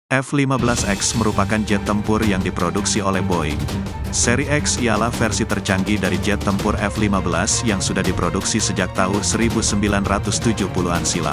F-15X merupakan jet tempur yang diproduksi oleh Boeing. Seri X ialah versi tercanggih dari jet tempur F-15 yang sudah diproduksi sejak tahun 1970-an silam.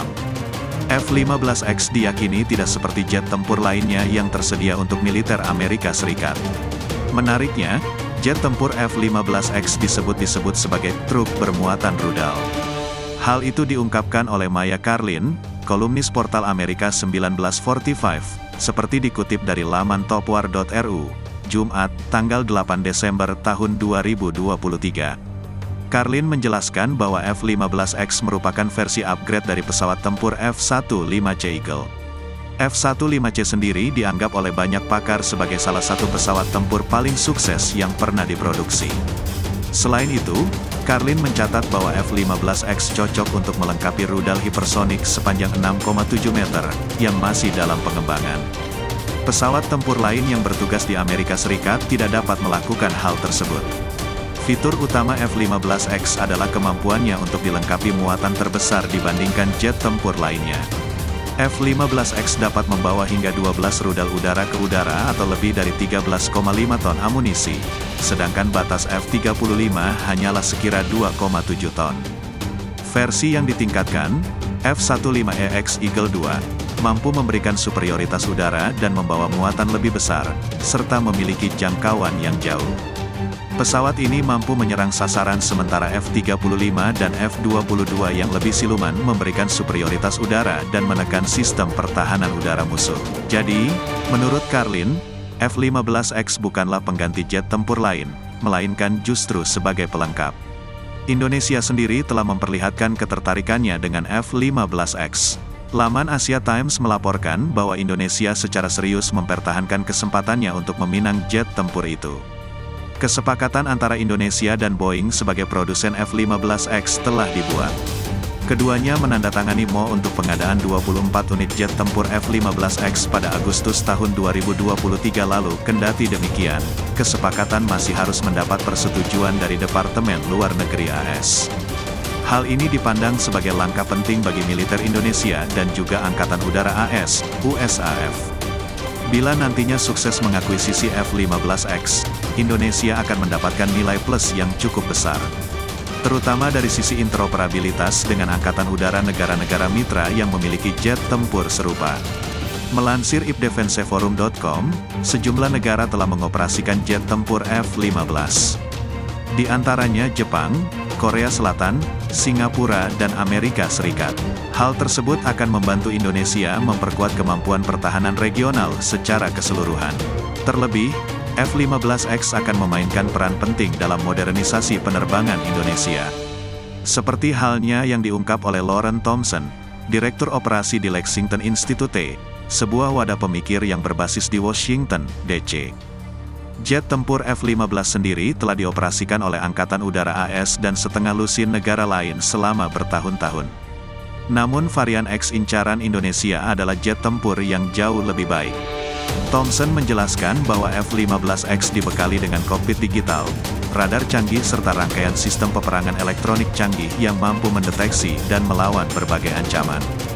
F-15X diyakini tidak seperti jet tempur lainnya yang tersedia untuk militer Amerika Serikat. Menariknya, jet tempur F-15X disebut sebagai truk bermuatan rudal. Hal itu diungkapkan oleh Maya Carlin, kolumnis portal Amerika 1945, seperti dikutip dari laman topwar.ru, Jumat, tanggal 8 Desember tahun 2023. Carlin menjelaskan bahwa F-15X merupakan versi upgrade dari pesawat tempur F-15C Eagle. F-15C sendiri dianggap oleh banyak pakar sebagai salah satu pesawat tempur paling sukses yang pernah diproduksi. Selain itu, Carlin mencatat bahwa F-15X cocok untuk melengkapi rudal hipersonik sepanjang 6,7 meter, yang masih dalam pengembangan. Pesawat tempur lain yang bertugas di Amerika Serikat tidak dapat melakukan hal tersebut. Fitur utama F-15X adalah kemampuannya untuk dilengkapi muatan terbesar dibandingkan jet tempur lainnya. F-15X dapat membawa hingga 12 rudal udara ke udara atau lebih dari 13,5 ton amunisi, sedangkan batas F-35 hanyalah sekira 2,7 ton. Versi yang ditingkatkan, F-15EX Eagle II, mampu memberikan superioritas udara dan membawa muatan lebih besar, serta memiliki jangkauan yang jauh. Pesawat ini mampu menyerang sasaran sementara F-35 dan F-22 yang lebih siluman memberikan superioritas udara dan menekan sistem pertahanan udara musuh. Jadi, menurut Carlin, F-15X bukanlah pengganti jet tempur lain, melainkan justru sebagai pelengkap. Indonesia sendiri telah memperlihatkan ketertarikannya dengan F-15X. Laman Asia Times melaporkan bahwa Indonesia secara serius mempertahankan kesempatannya untuk meminang jet tempur itu. Kesepakatan antara Indonesia dan Boeing sebagai produsen F-15X telah dibuat. Keduanya menandatangani MOU untuk pengadaan 24 unit jet tempur F-15X pada Agustus tahun 2023 lalu. Kendati demikian, kesepakatan masih harus mendapat persetujuan dari Departemen Luar Negeri AS. Hal ini dipandang sebagai langkah penting bagi militer Indonesia dan juga Angkatan Udara AS, USAF. Bila nantinya sukses mengakuisisi F-15X, Indonesia akan mendapatkan nilai plus yang cukup besar. Terutama dari sisi interoperabilitas dengan Angkatan Udara negara-negara mitra yang memiliki jet tempur serupa. Melansir ipdefenseforum.com, sejumlah negara telah mengoperasikan jet tempur F-15. Di antaranya Jepang, Korea Selatan, Singapura, dan Amerika Serikat. Hal tersebut akan membantu Indonesia memperkuat kemampuan pertahanan regional secara keseluruhan. Terlebih, F-15X akan memainkan peran penting dalam modernisasi penerbangan Indonesia. Seperti halnya yang diungkap oleh Lauren Thompson, Direktur Operasi di Lexington Institute, sebuah wadah pemikir yang berbasis di Washington, D.C. Jet tempur F-15 sendiri telah dioperasikan oleh Angkatan Udara AS dan setengah lusin negara lain selama bertahun-tahun. Namun varian X incaran Indonesia adalah jet tempur yang jauh lebih baik. Thompson menjelaskan bahwa F-15X dibekali dengan kokpit digital, radar canggih serta rangkaian sistem peperangan elektronik canggih yang mampu mendeteksi dan melawan berbagai ancaman.